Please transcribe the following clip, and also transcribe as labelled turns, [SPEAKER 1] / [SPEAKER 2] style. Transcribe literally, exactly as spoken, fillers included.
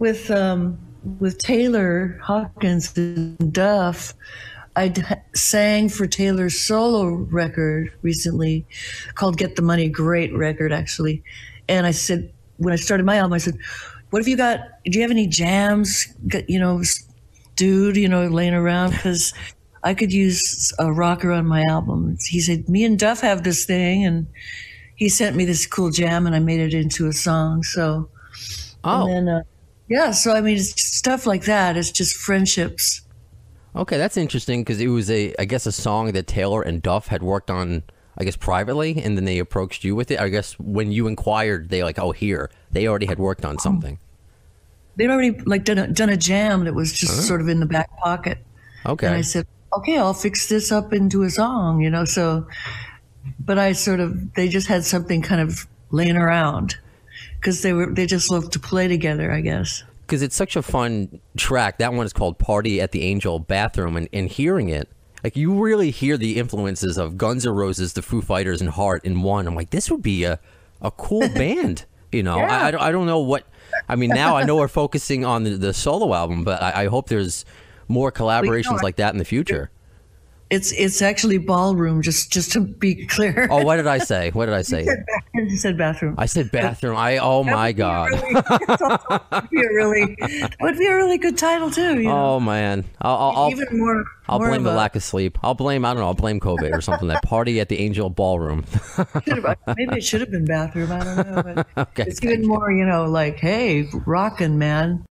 [SPEAKER 1] with um, with Taylor Hawkins and Duff. I sang for Taylor's solo record recently called Get the Money, great record actually. And I said, when I started my album, I said, what have you got, do you have any jams, you know, dude, you know, laying around? Because I could use a rocker on my album. He said, me and Duff have this thing. And he sent me this cool jam and I made it into a song. So,
[SPEAKER 2] oh.
[SPEAKER 1] And then, uh, yeah, so I mean, it's stuff like that. It's just friendships.
[SPEAKER 2] Okay, that's interesting because it was a, I guess, a song that Taylor and Duff had worked on, I guess, privately, and then they approached you with it. I guess when you inquired, they like, oh, here, they already had worked on something.
[SPEAKER 1] They'd already like done a, done a jam that was just oh. sort of in the back pocket.
[SPEAKER 2] Okay.
[SPEAKER 1] And I said, okay, I'll fix this up into a song, you know. So, but I sort of, they just had something kind of laying around because they were they just loved to play together, I guess.
[SPEAKER 2] Because it's such a fun track. That one is called Party at the Angel Bathroom, and, and hearing it, like, you really hear the influences of Guns N' Roses, the Foo Fighters, and Heart in one. I'm like, this would be a, a cool band, you know?
[SPEAKER 1] Yeah.
[SPEAKER 2] I, I, I don't know what, I mean, now I know we're focusing on the, the solo album, but I, I hope there's more collaborations well, you know, like that in the future.
[SPEAKER 1] It's it's actually ballroom, just just to be clear.
[SPEAKER 2] Oh, what did I say? What did I say?
[SPEAKER 1] You said, bathroom. You said bathroom.
[SPEAKER 2] I said bathroom. I oh my god.
[SPEAKER 1] Really, that would be a really that would be a really good title too. You know?
[SPEAKER 2] Oh man, I'll, I'll
[SPEAKER 1] even more.
[SPEAKER 2] I'll
[SPEAKER 1] more
[SPEAKER 2] blame the
[SPEAKER 1] a,
[SPEAKER 2] lack of sleep. I'll blame I don't know. I'll blame COVID or something. That Party at the Angel Ballroom.
[SPEAKER 1] Maybe it should have been bathroom. I don't know. But
[SPEAKER 2] okay,
[SPEAKER 1] it's even more, you know, like, hey, rockin', man.